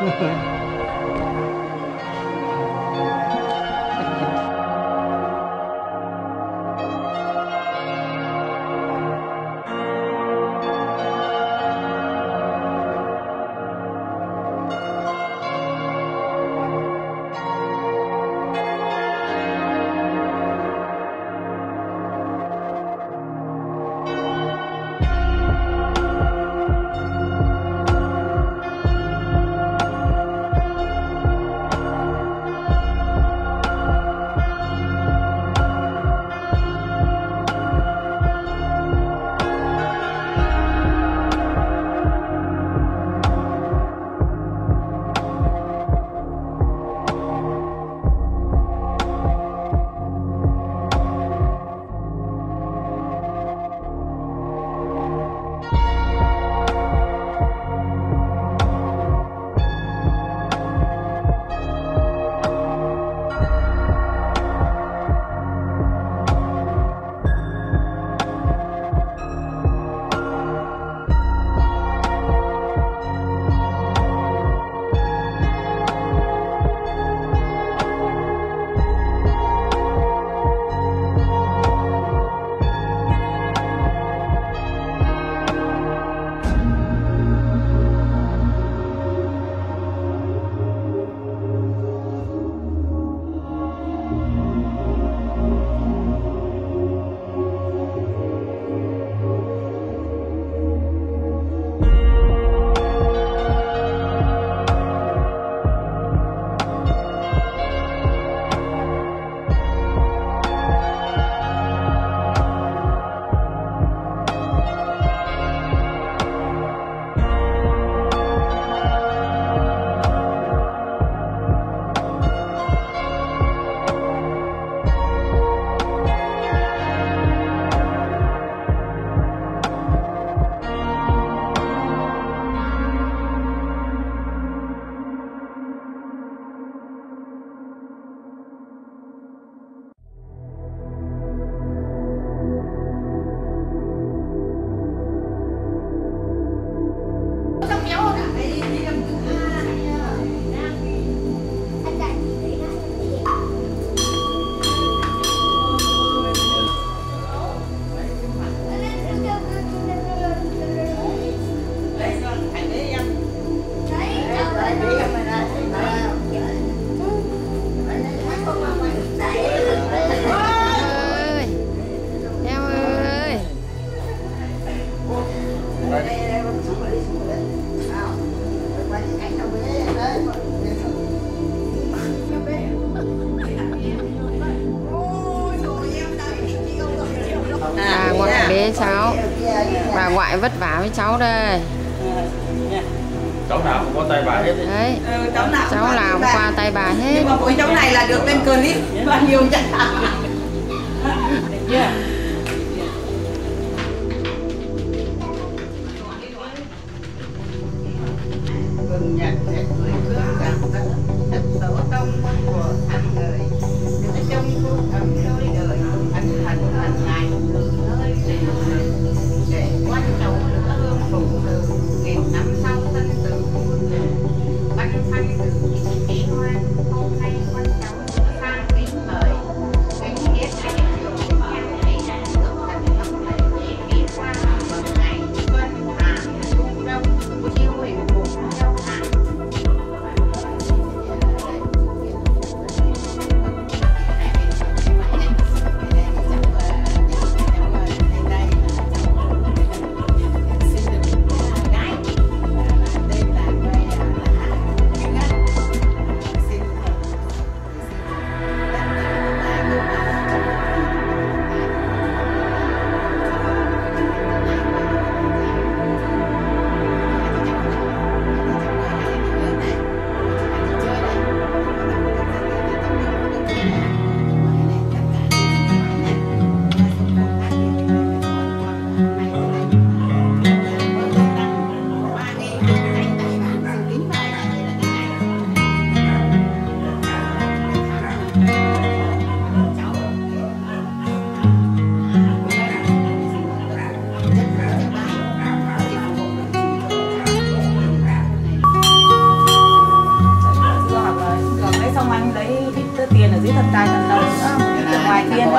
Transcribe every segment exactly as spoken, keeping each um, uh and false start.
Cháu bà ngoại vất vả với cháu đây. Cháu nào cũng có tay bà hết đấy. Ừ, cháu nào cháu cũng làm qua tay bà hết. Nhưng mà mỗi cháu này là được lên clip bao nhiêu chắc. Vừng nhật sẽ cười thương rằng thật tổ tông của tháng người nữa trong phút ấm đôi đời ân hận lần này từ nơi để để quan trọng nữa hương phụ từ nghìn năm sau thân từ băn khoăn từ ký hoan hôm nay con cháu sang kính mời kính biết hãy dùng nhang hãy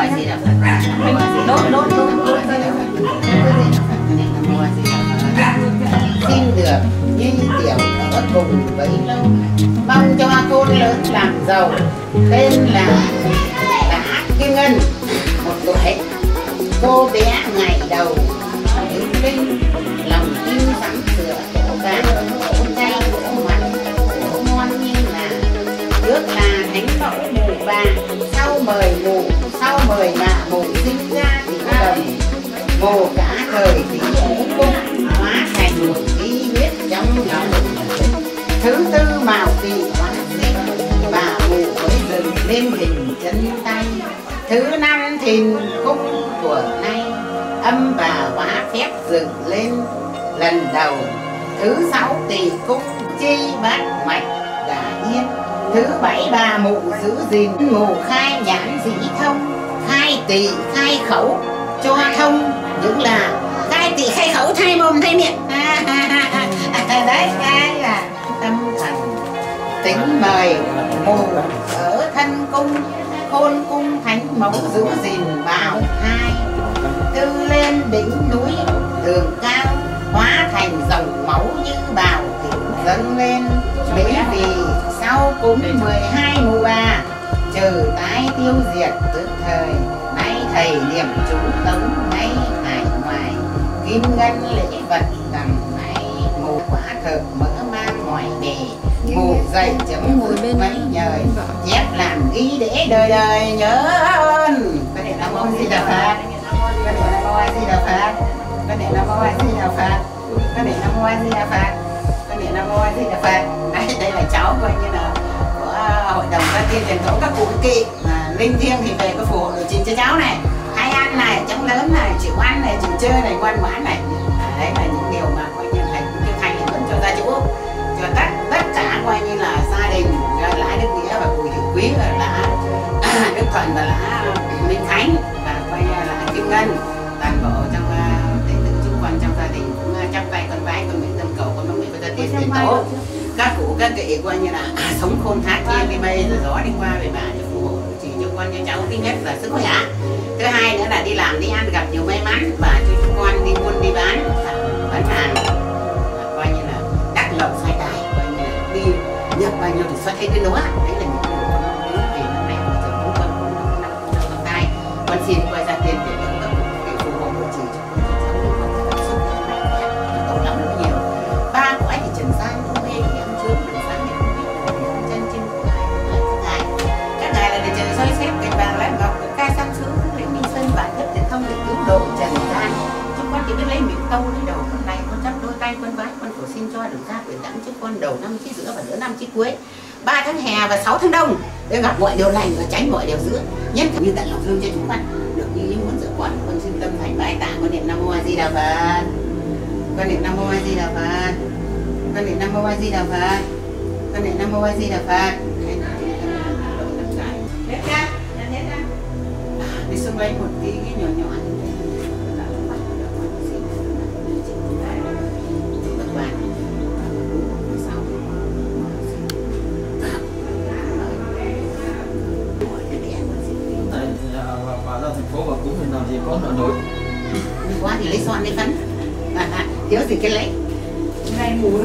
A Di Đà Phật. Đốt đốt đốt đốt Di Đà Phật. Nam Mô A Di Đà Phật. Xin được như tiểu ở cùng bấy lâu, mong cho cô lớn làm giàu. Tên là Lã Kim Ngân, một tuổi. Cô bé ngày đầu đến linh, lòng tin sắm sửa tổ vàng, tổ chay, tổ mặn, tổ ngon như là trước là thánh mẫu mù bà, sau mời mù, sau mời bà mù sinh ra thì đồng mồ cả thời thì ngũ cung hóa thành một khí huyết trong lòng. Thứ tư mạo tỳ hóa sinh, bà mù mới dừng lên hình chân tay. Thứ năm thìn cung của nay, âm bà hóa phép dựng lên lần đầu. Thứ sáu tỳ cung chi bát mạch đà yên. Thứ bảy bà mụ giữ gìn mù khai nhãn dĩ thông, khai tỳ khai khẩu cho thông, những là khai tỳ khai khẩu thay mồm thay miệng. Đấy, cái là tâm thần. Tính mời mù ở thân cung, khôn cung thánh mẫu giữ gìn bảo hai. Tư lên đỉnh núi đường cao, hóa thành dòng máu như bào thủy dâng lên. Lễ vì sau cúng mười hai mùa bà, trừ tái tiêu diệt tức thời. Nay thầy niệm chú tống ngay hải ngoài, kim ngân lễ vật đằng nay. Mù quả thực mỡ mang ngoài bề, mù dậy chấm mùi bên mấy nhời, chép làm ghi để đời đời nhớ ơn. Có niệm Nam Mô Di Đà Phật, có niệm Nam Mô A Di Đà Phật, có niệm Nam Mô A Di Đà Phật, có niệm Nam Mô A Di Đà Phật, có niệm Nam Mô A Di Đà Phật. Đây, đây là cháu coi như là của hội đồng gia tiên truyền thống các cụ kỵ. Linh thiêng thì về cái phù hộ điều chỉnh cho cháu này, hay ăn này, chống lớn này, chịu ăn này, chịu chơi này, ngoan ngoãn này. Đấy là những điều mà coi như thầy cũng như thầy vẫn cho gia chủ, cho tất tất cả coi như là gia đình Lã Đức Nghĩa và Bùi Thị Quý và Lã Đức Thuận và Lã Minh Khánh và coi như là Kim Ngân, toàn bộ trong đệ tử chúng con trong gia đình cũng chắp tay con bái con nguyện tâm cầu con mong nguyện với gia tiên tiền tổ. Các cụ các kỵ coi như là à, sống khôn thác nhiên đi mây rồi gió đi qua về bà để phù hộ chỉ cho con cho cháu. Thứ nhất là sức khỏe, thứ hai nữa là đi làm đi ăn gặp nhiều may mắn và cho chúng con đi buôn đi bán bán hàng coi như là đắc lộc xoay tài, coi như là đi nhập bao nhiêu thì xoay thấy cái lúa. Đấy là những điều con mong muốn về năm nay của chúng con cũng năm năm trong tay. Con xin quay ra tiền để các cụ để phù hộ của chỉ cho con cháu con rất là sức mạnh khỏe tốt lắm rất nhiều. Ba cõi thì trần gian không mê thì em chướng đường sáng để không biết là chân trên của ngài các ngài các ngài là để trời soi xét cành vàng lá ngọc của ca sang sứ để minh sơn bản chất để thông để cứu độ trần gian. Chúng con chỉ biết lấy miệng câu lấy đầu con này con chắp đôi tay con vái con cầu xin cho được ra quyền đẳng trước con đầu năm chí giữa và nửa năm chí cuối, ba tháng hè và sáu tháng đông để gặp mọi điều lành và tránh mọi điều dữ. Nhân như tận lòng thương cho chúng con được như ý muốn giữa con. Con xin tâm thành bái tạ con niệm Nam Mô A Di Đà Phật, con niệm Nam Mô A Di Đà Phật, con niệm Nam Mô A Di Đà Phật, con niệm Nam Mô A Di Đà Phật. Đi xung lấy một tí cái nhỏ nhỏ vào ra thành phố và cúng thì làm gì có nợ nổi. đi quá thì lấy son lấy phấn à, à, thiếu gì cái lấy ngay mù.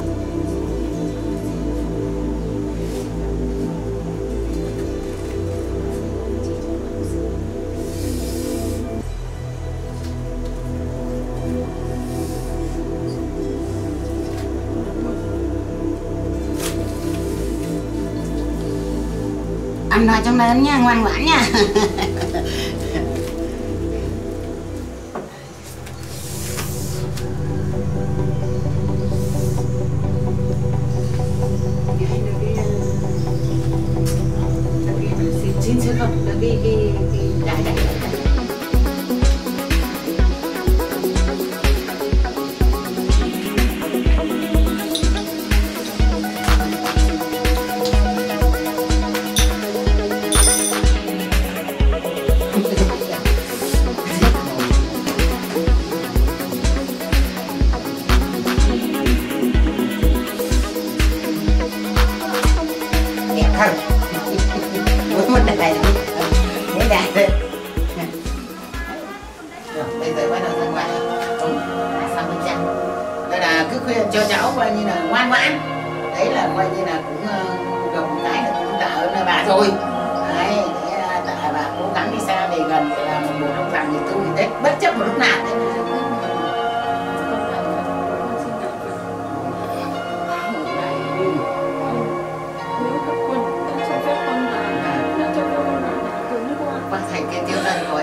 Ăn no trong lớn nha, ngoan ngoãn nha. Xin chứ không, được cái cái cái đại đại. Không, một đại đại, một đại. cứ khuyên cho cháu coi như là ngoan ngoãn, đấy là coi như là cũng được một cái là cũng tạ ơn bà rồi. Đấy, để tạ bà cố gắng đi xa về gần để làm một bộ trong rằng thì tôi Tết bất chấp một lúc nào. Con thành cái tiêu dân rồi.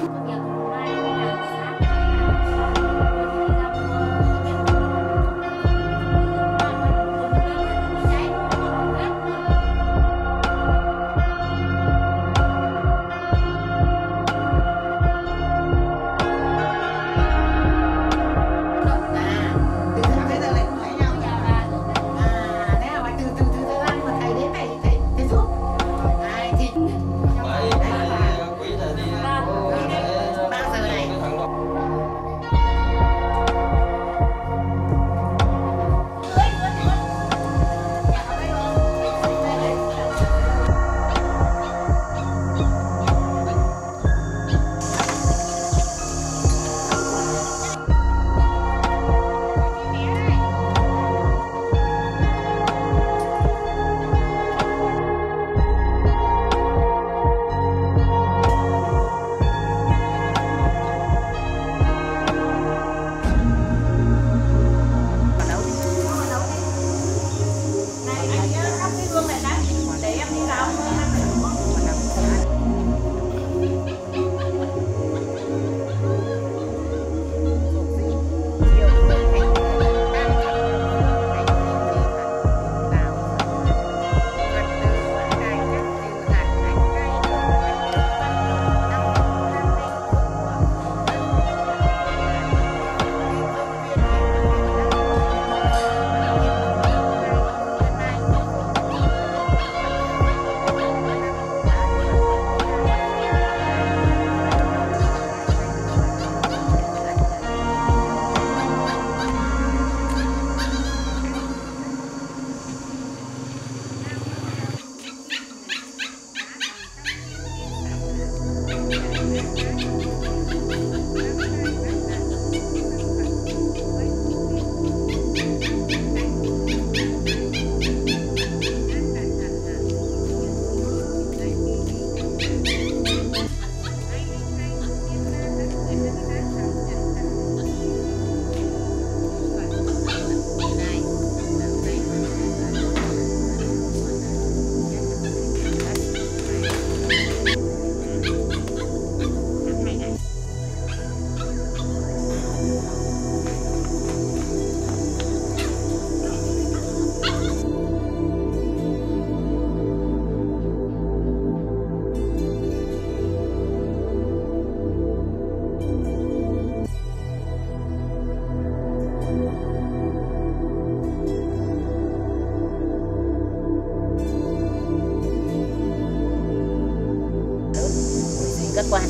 Các quan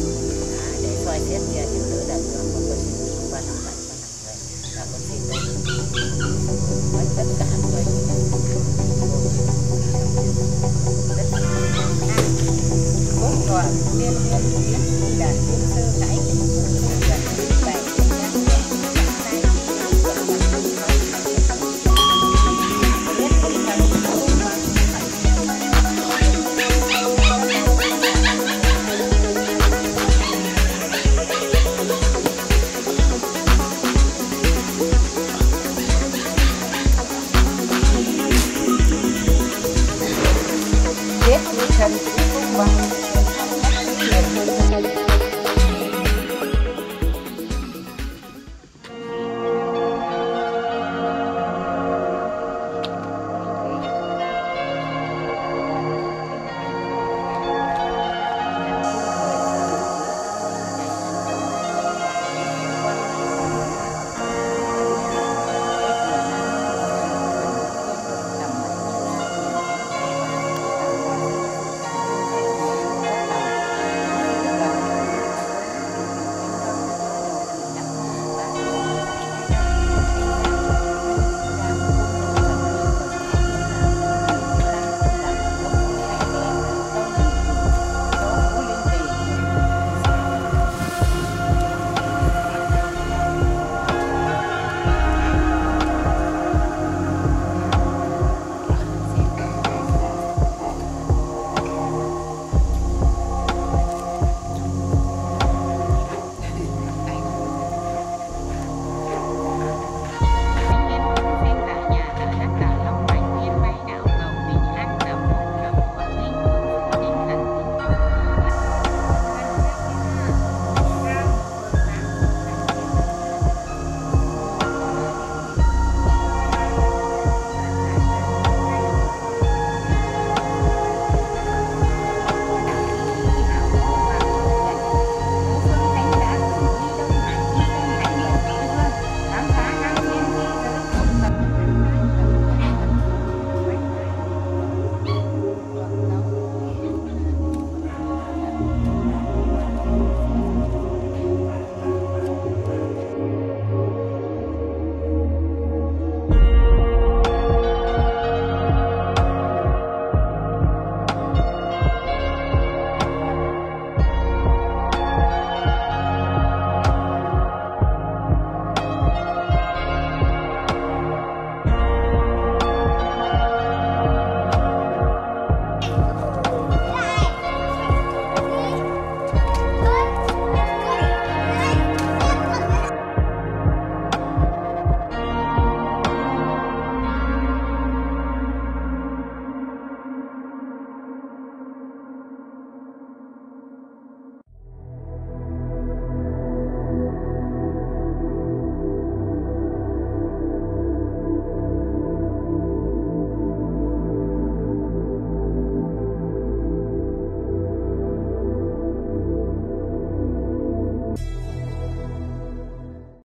để coi xét về những thứ đặc biệt của con xin quan trọng là con xin tất cả